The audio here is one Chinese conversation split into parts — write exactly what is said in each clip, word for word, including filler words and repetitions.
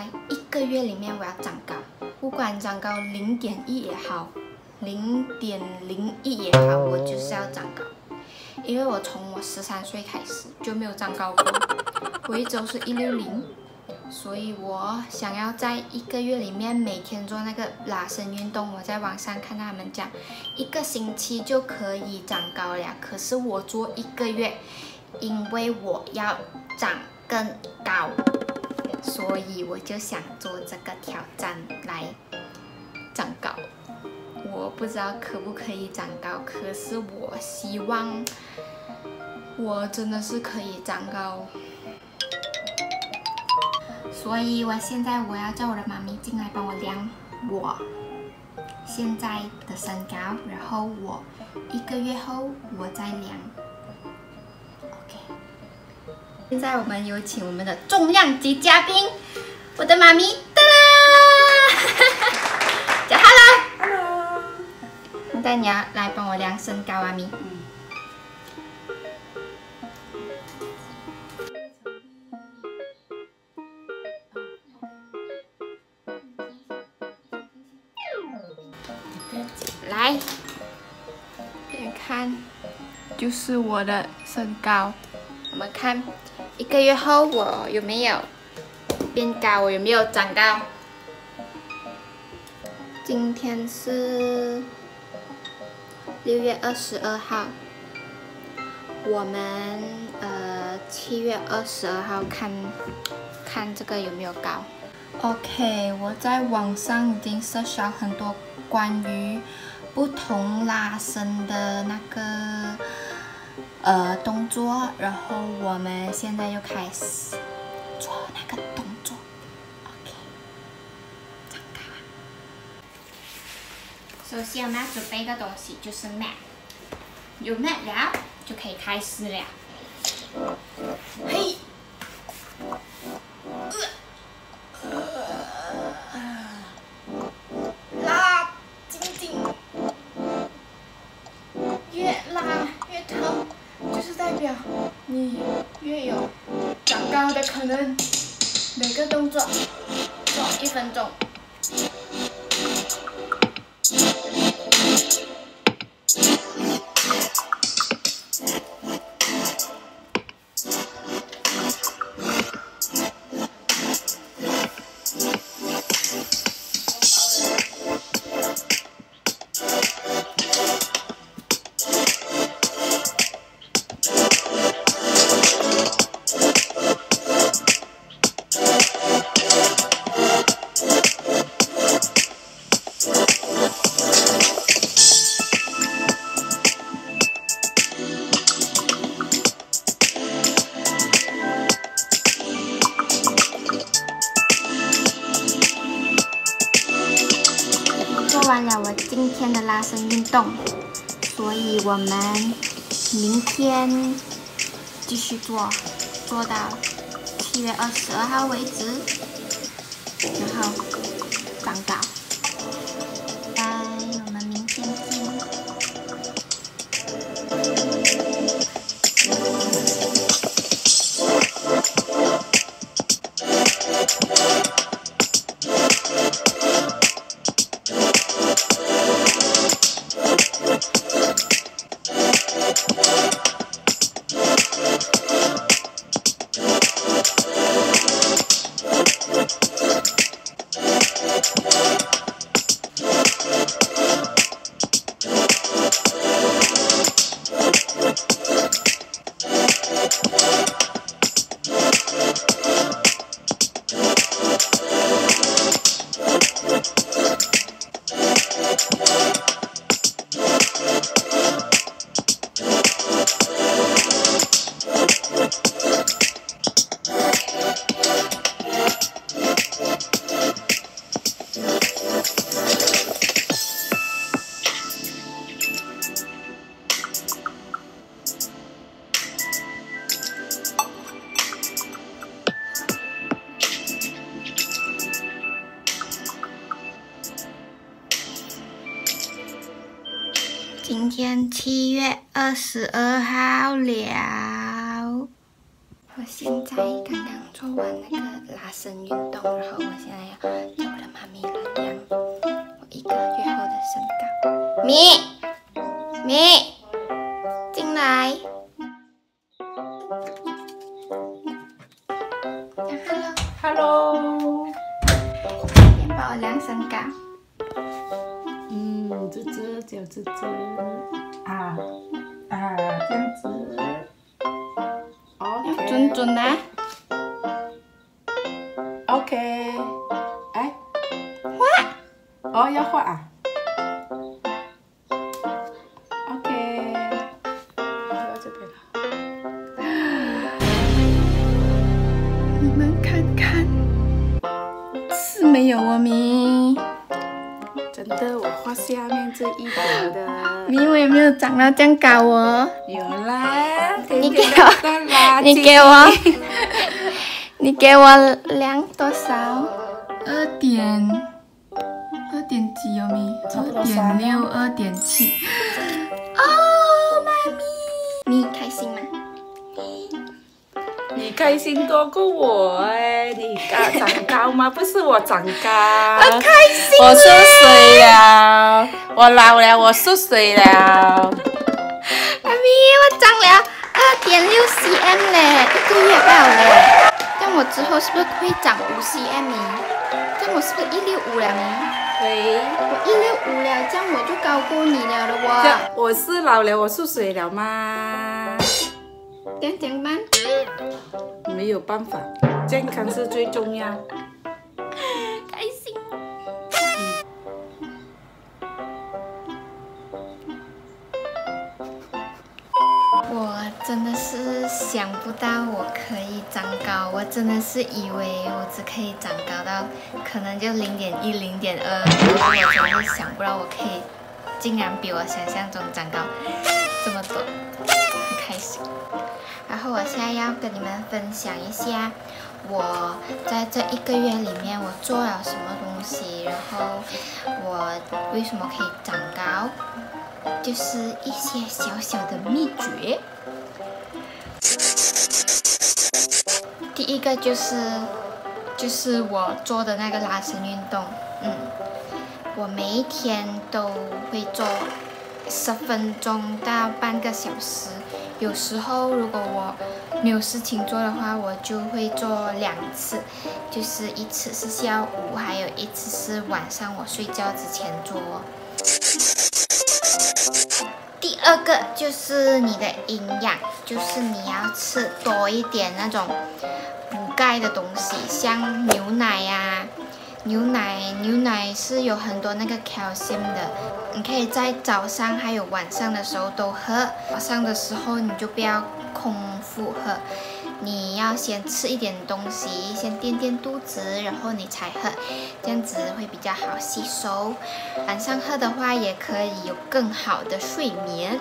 一个月里面我要长高，不管长高零点一也好，零点零一也好，我就是要长高。因为我从我十三岁开始就没有长高过，我一直都是一六零，所以我想要在一个月里面每天做那个拉伸运动。我在网上看他们讲，一个星期就可以长高了，可是我做一个月，因为我要长更高，所以我就想做这个挑战来长高。我不知道可不可以长高，可是我希望我真的是可以长高。所以我现在我要叫我的妈咪进来帮我量我现在的身高，然后我一个月后我再量。OK， 现在我们有请我们的重量级嘉宾，我的妈咪，哒啦，讲 hello。hello。现在你要来帮我量身高啊，咪。嗯。来，给你看，就是我的身高。我们看一个月后我有没有变高，我有没有长高。今天是六月二十二号，我们呃七月二十二号看看这个有没有高。OK， 我在网上已经search到很多关于不同拉伸的那个呃动作，然后我们现在就开始做那个动作。OK， 长高啊！首先我们要准备一个东西，就是 mat。有 mat 了，就可以开始了。嘿。拉紧紧，越拉越疼，就是代表你越有长高的可能。每个动作做一分钟。做完了我今天的拉伸运动，所以我们明天继续做，做到七月二十二号为止，然后长高。拜，我们明天见。今天七月二十二号了，我现在刚刚做完那个拉伸运动，然后我现在要叫我的妈咪来量我一个月后的身高。咪咪，进来。 Hello， 先帮我量身高。 嗯，这只脚这只，啊啊，这样子。 要准准的、啊。 OK， 哎，画。哦，要画啊。OK， 到这边了。 你们看看，是没有哦，咪。 真的，我画下面这一点的。 咪，我有没有长到这样高哦？ 有啦， 你给我，你给我，你给我量多少？二点，二点几有咪？二点六，二点七。哦，妈咪，你开心吗？ 你开心多过我哎！你高长高吗？不是我长高。 我开心。 我缩水了，我老了，我缩水了。 妈咪，我长了二点六 cm 嘞，一个月到嘞。但我之后是不是会长五 cm？ 这样我是不是一六五了呢？ 对， 我一六五了，这样我就高过你了的我。 我是老了，我缩水了吗？ 这样怎么办？ 没有办法，健康是最重要。 开心。我真的是想不到我可以长高，我真的是以为我只可以长高到可能就零点一、零点二，我真的想不到我可以竟然比我想象中长高这么多，很开心。然后我现在要跟你们分享一下我在这一个月里面我做了什么东西，然后我为什么可以长高，就是一些小小的秘诀。第一个就是就是我做的那个拉伸运动，嗯，我每一天都会做十分钟到半个小时。有时候如果我没有事情做的话，我就会做两次，就是一次是下午，还有一次是晚上我睡觉之前做。第二个就是你的营养，就是你要吃多一点那种补钙的东西，像牛奶呀、啊。牛奶，牛奶是有很多那个 calcium 的，你可以在早上还有晚上的时候都喝。早上的时候你就不要空腹喝，你要先吃一点东西，先垫垫肚子，然后你才喝，这样子会比较好吸收。晚上喝的话也可以有更好的睡眠。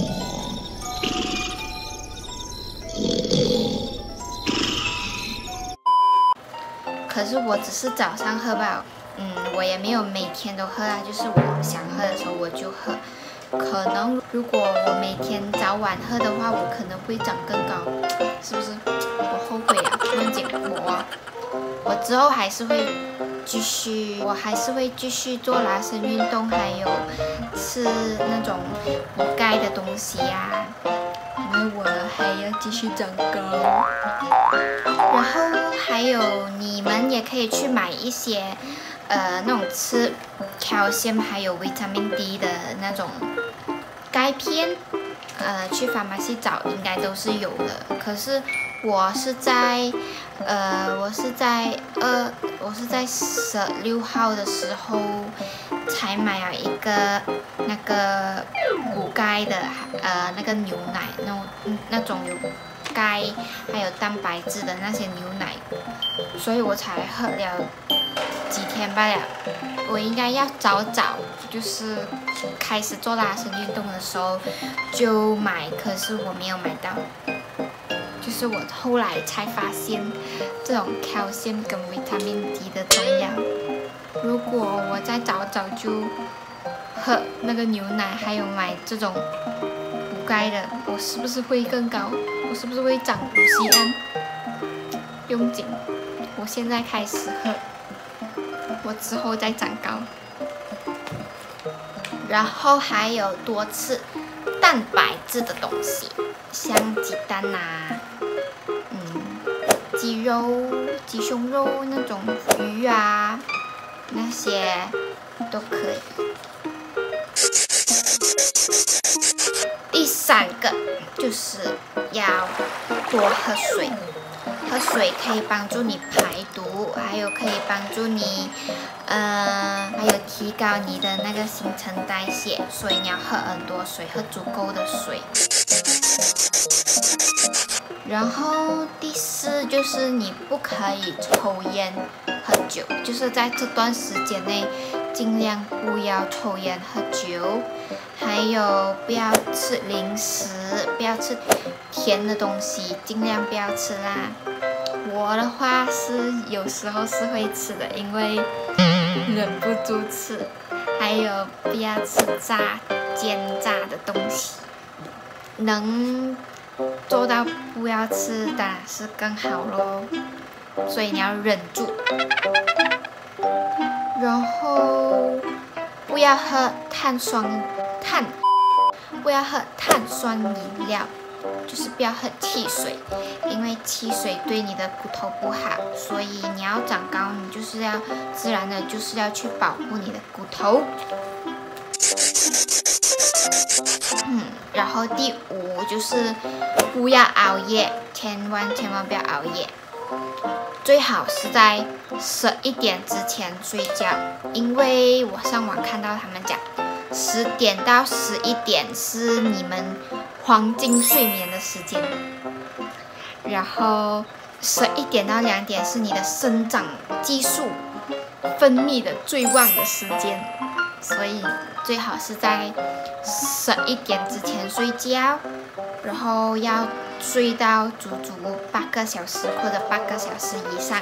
可是我只是早上喝吧，嗯，我也没有每天都喝啊，就是我想喝的时候我就喝。可能如果我每天早晚喝的话，我可能会长更高，是不是？我后悔啊，不用紧，我我之后还是会继续，我还是会继续做拉伸运动，还有吃那种补钙的东西呀、啊，因为我还要继续长高。然后还有你们也可以去买一些，呃，那种吃 calcium 还有维他命 D 的那种钙片，呃，去 pharmacy 找应该都是有的。可是我是在，呃，我是在二，我是在十六号的时候才买了一个那个补钙的，呃，那个牛奶，那种那种有钙还有蛋白质的那些牛奶，所以我才喝了几天罢了。我应该要早早就是开始做拉伸运动的时候就买，可是我没有买到。就是我后来才发现这种 calcium 跟维他命 D 的重要。如果我再早早就喝那个牛奶，还有买这种补钙的，我是不是会更高？我是不是会长五 cm？ 不用紧，我现在开始喝，我之后再长高。然后还有多吃蛋白质的东西，像鸡蛋啊，嗯，鸡肉、鸡胸肉那种鱼啊，那些都可以。第三个就是要多喝水，喝水可以帮助你排毒，还有可以帮助你，呃，还有提高你的那个新陈代谢，所以你要喝很多水，喝足够的水。然后第四就是你不可以抽烟、喝酒，就是在这段时间内尽量不要抽烟、喝酒，还有不要吃零食，不要吃甜的东西，尽量不要吃啦。我的话是有时候是会吃的，因为忍不住吃。还有不要吃炸、煎炸的东西，能做到不要吃当然是更好咯，所以你要忍住。然后不要喝碳酸碳，不要喝碳酸饮料。就是不要喝汽水，因为汽水对你的骨头不好，所以你要长高，你就是要自然的，就是要去保护你的骨头。嗯，然后第五就是不要熬夜，千万千万不要熬夜，最好是在十一点之前睡觉，因为我上网看到他们讲，十点到十一点是你们黄金睡眠的时间，然后十一点到两点是你的生长激素分泌的最旺的时间，所以最好是在十一点之前睡觉，然后要睡到足足八个小时或者八个小时以上。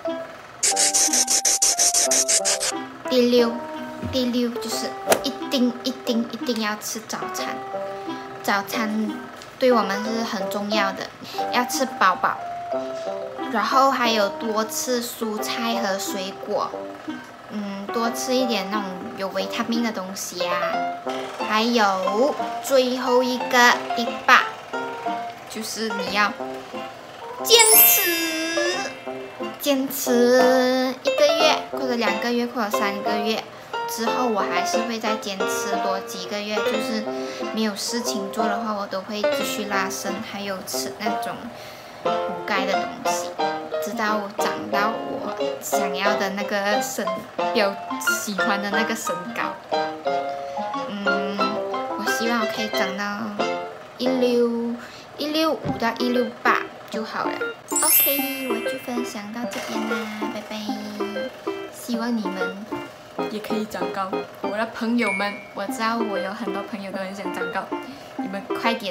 第六，第六就是一定一定一定要吃早餐。早餐对我们是很重要的，要吃饱饱，然后还有多吃蔬菜和水果，嗯，多吃一点那种有维他命的东西啊。还有最后一个第八，就是你要坚持，坚持一个月或者两个月或者三个月。之后我还是会再坚持多几个月，就是没有事情做的话，我都会继续拉伸，还有吃那种补钙的东西，直到我长到我想要的那个身标喜欢的那个身高。嗯，我希望我可以长到一六一六五到一六八就好了。OK， 我就分享到这边啦，拜拜。希望你们也可以长高，我的朋友们，我知道我有很多朋友都很想长高，你们快点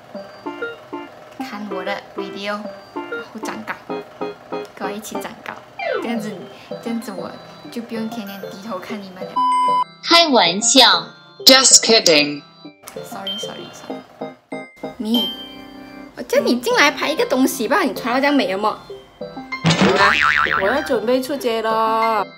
看我的 video， 然后长高，跟我一起长高，这样子，这样子我就不用天天低头看你们了。 开玩笑 ，Just kidding。 Sorry Sorry Sorry。你，我叫你进来拍一个东西吧，你穿到这样美了吗？ 啊，我要准备出街了。